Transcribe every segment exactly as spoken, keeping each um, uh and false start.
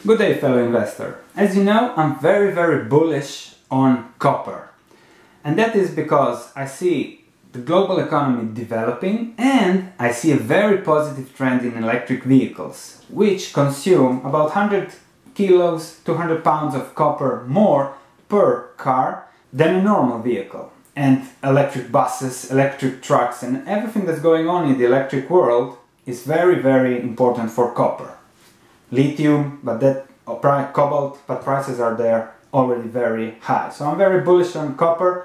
Good day, fellow investor. As you know, I'm very very bullish on copper. And that is because I see the global economy developing and I see a very positive trend in electric vehicles, which consume about one hundred kilos, two hundred pounds of copper more per car than a normal vehicle. And electric buses, electric trucks and everything that's going on in the electric world is very very important for copper. Lithium, but that cobalt, but prices are there already very high. So I'm very bullish on copper,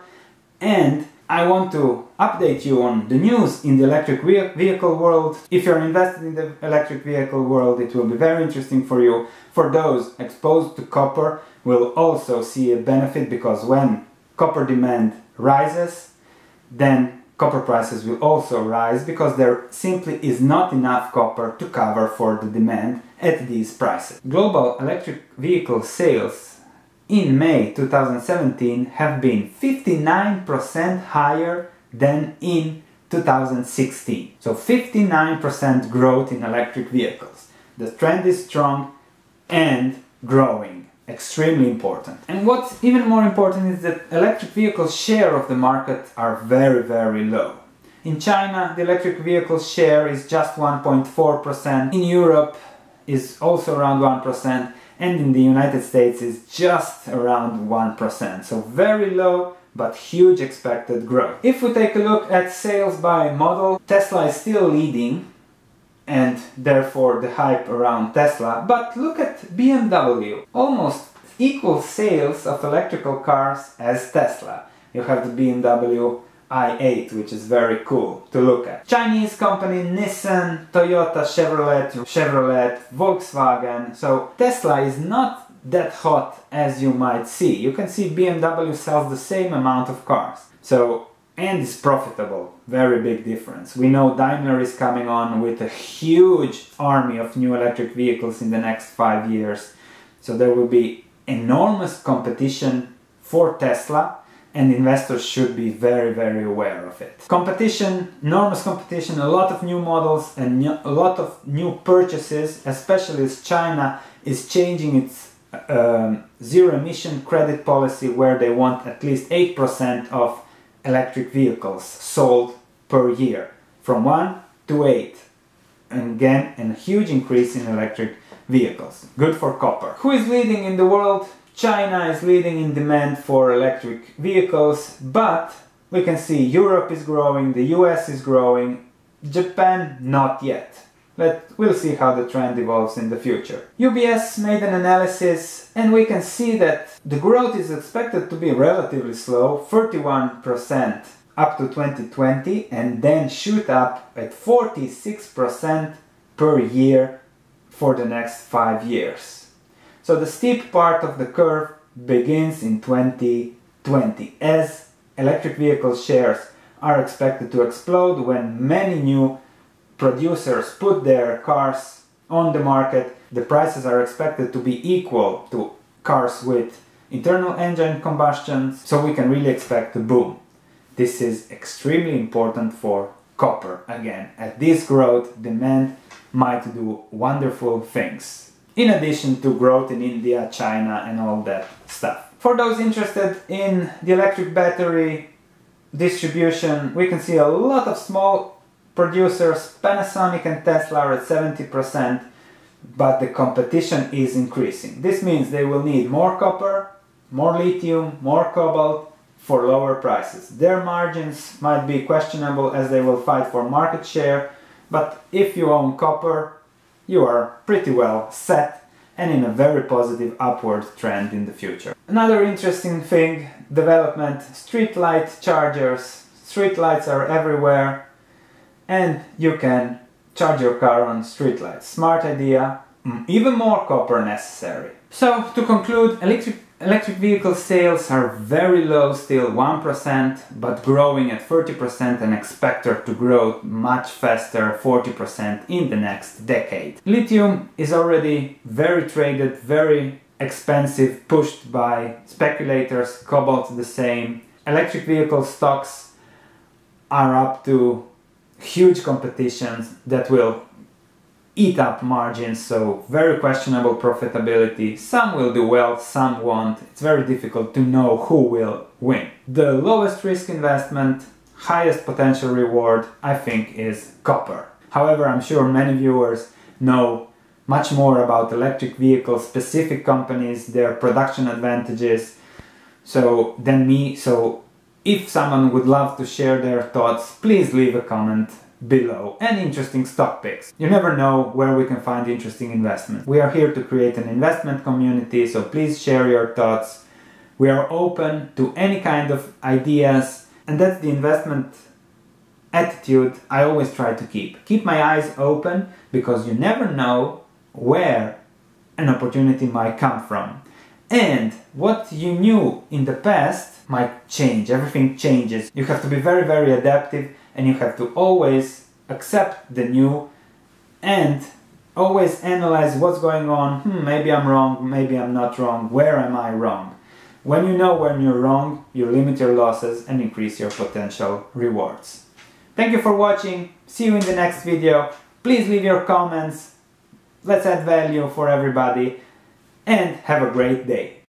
and I want to update you on the news in the electric vehicle world. If you're invested in the electric vehicle world, it will be very interesting for you. For those exposed to copper, will also see a benefit, because when copper demand rises, then copper prices will also rise, because there simply is not enough copper to cover for the demand at these prices. Global electric vehicle sales in May two thousand seventeen have been fifty-nine percent higher than in two thousand sixteen. So fifty-nine percent growth in electric vehicles. The trend is strong and growing. Extremely important. And what's even more important is that electric vehicle share of the market are very very low. In China, the electric vehicle share is just one point four percent. In Europe is also around one percent, and in the United States is just around one percent. So very low but huge expected growth. If we take a look at sales by model, Tesla is still leading, and therefore the hype around Tesla. But look at B M W, almost equal sales of electrical cars as Tesla. You have the B M W i eight, which is very cool to look at. Chinese company Nissan, Toyota, Chevrolet, Chevrolet, Volkswagen. So Tesla is not that hot as you might see. You can see B M W sells the same amount of cars. So and is profitable. Very big difference. We know Daimler is coming on with a huge army of new electric vehicles in the next five years. So there will be enormous competition for Tesla, and investors should be very very aware of it. Competition, enormous competition, a lot of new models and a lot of new purchases, especially as China is changing its um, zero emission credit policy, where they want at least eight percent of electric vehicles sold per year, from one to eight. And again, a huge increase in electric vehicles. Good for copper. Who is leading in the world? China is leading in demand for electric vehicles, but we can see Europe is growing, the U S is growing, Japan not yet. But we'll see how the trend evolves in the future. U B S made an analysis, and we can see that the growth is expected to be relatively slow, thirty-one percent up to twenty twenty, and then shoot up at forty-six percent per year for the next five years. So the steep part of the curve begins in twenty twenty, as electric vehicle shares are expected to explode when many new producers put their cars on the market. The prices are expected to be equal to cars with internal engine combustion, so we can really expect a boom. This is extremely important for copper. Again, at this growth, demand might do wonderful things, in addition to growth in India, China and all that stuff. For those interested in the electric battery distribution, we can see a lot of small producers. Panasonic and Tesla are at seventy percent, but the competition is increasing. This means they will need more copper, more lithium, more cobalt for lower prices. Their margins might be questionable, as they will fight for market share, but if you own copper, you are pretty well set and in a very positive upward trend in the future. Another interesting thing, development, street light chargers. Street lights are everywhere, and you can charge your car on streetlights. Smart idea, even more copper necessary. So to conclude, electric, electric vehicle sales are very low still, one percent, but growing at thirty percent and expected to grow much faster, forty percent in the next decade. Lithium is already very traded, very expensive, pushed by speculators, cobalt the same. Electric vehicle stocks are up to huge competitions that will eat up margins, so very questionable profitability. Some will do well, some won't. It's very difficult to know who will win. The lowest risk investment, highest potential reward, I think, is copper. However, I'm sure many viewers know much more about electric vehicle specific companies, their production advantages, so than me. So if someone would love to share their thoughts, please leave a comment below, and interesting stock picks. You never know where we can find interesting investment. We are here to create an investment community, so please share your thoughts. We are open to any kind of ideas, and that's the investment attitude I always try to keep. Keep my eyes open, because you never know where an opportunity might come from. And what you knew in the past might change. Everything changes. You have to be very, very adaptive, and you have to always accept the new and always analyze what's going on. Hmm, maybe I'm wrong, maybe I'm not wrong. Where am I wrong? When you know when you're wrong, you limit your losses and increase your potential rewards. Thank you for watching. See you in the next video. Please leave your comments. Let's add value for everybody, and have a great day.